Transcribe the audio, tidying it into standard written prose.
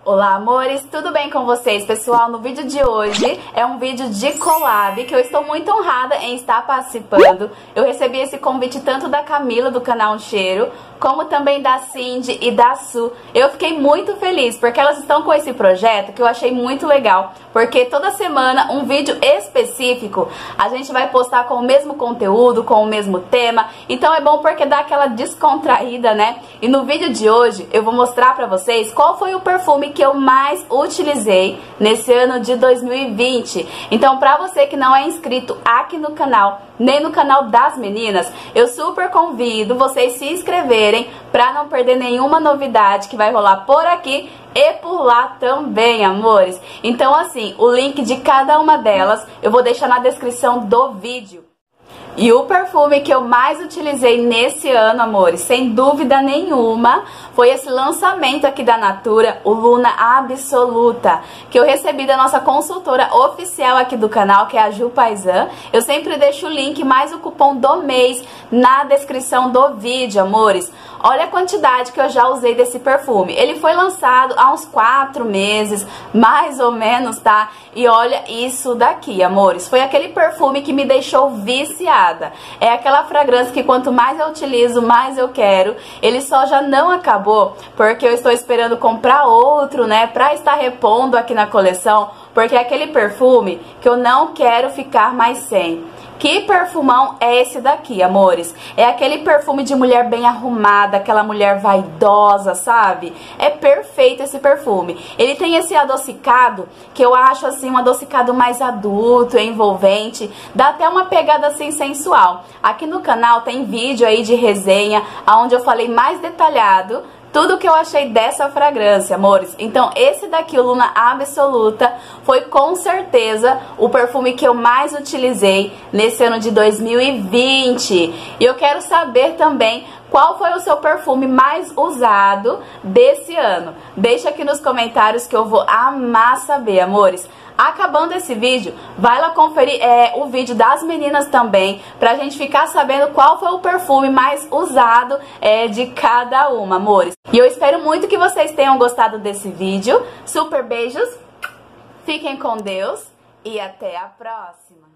Olá, amores, tudo bem com vocês, pessoal? No vídeo de hoje é um vídeo de collab que eu estou muito honrada em estar participando. Eu recebi esse convite tanto da Camila, do canal Um Cheiro, como também da Cindy e da Su. Eu fiquei muito feliz porque elas estão com esse projeto que eu achei muito legal, porque toda semana um vídeo específico a gente vai postar com o mesmo conteúdo, com o mesmo tema. Então é bom porque dá aquela descontraída, né? E no vídeo de hoje eu vou mostrar pra vocês qual foi o perfume que eu mais utilizei nesse ano de 2020. Então, pra você que não é inscrito aqui no canal, nem no canal das meninas, eu super convido vocês se inscreverem pra não perder nenhuma novidade que vai rolar por aqui e por lá também, amores. Então, assim, o link de cada uma delas eu vou deixar na descrição do vídeo. E o perfume que eu mais utilizei nesse ano, amores, sem dúvida nenhuma, foi esse lançamento aqui da Natura, o Luna Absoluta, que eu recebi da nossa consultora oficial aqui do canal, que é a Ju Paisan. Eu sempre deixo o link mais o cupom do mês na descrição do vídeo, amores. Olha a quantidade que eu já usei desse perfume. Ele foi lançado há uns 4 meses, mais ou menos, tá? E olha isso daqui, amores. Foi aquele perfume que me deixou viciada. É aquela fragrância que quanto mais eu utilizo, mais eu quero. Ele só já não acabou, porque eu estou esperando comprar outro, né? Pra estar repondo aqui na coleção, porque é aquele perfume que eu não quero ficar mais sem. Que perfumão é esse daqui, amores? É aquele perfume de mulher bem arrumada, aquela mulher vaidosa, sabe? É perfeito esse perfume. Ele tem esse adocicado, que eu acho assim um adocicado mais adulto, envolvente. Dá até uma pegada assim sensual. Aqui no canal tem vídeo aí de resenha, onde eu falei mais detalhado tudo que eu achei dessa fragrância, amores. Então, esse daqui, o Luna Absoluta, foi com certeza o perfume que eu mais utilizei nesse ano de 2020. E eu quero saber também qual foi o seu perfume mais usado desse ano. Deixa aqui nos comentários que eu vou amar saber, amores. Acabando esse vídeo, vai lá conferir o vídeo das meninas também, pra gente ficar sabendo qual foi o perfume mais usado de cada uma, amores. E eu espero muito que vocês tenham gostado desse vídeo. Super beijos, fiquem com Deus e até a próxima.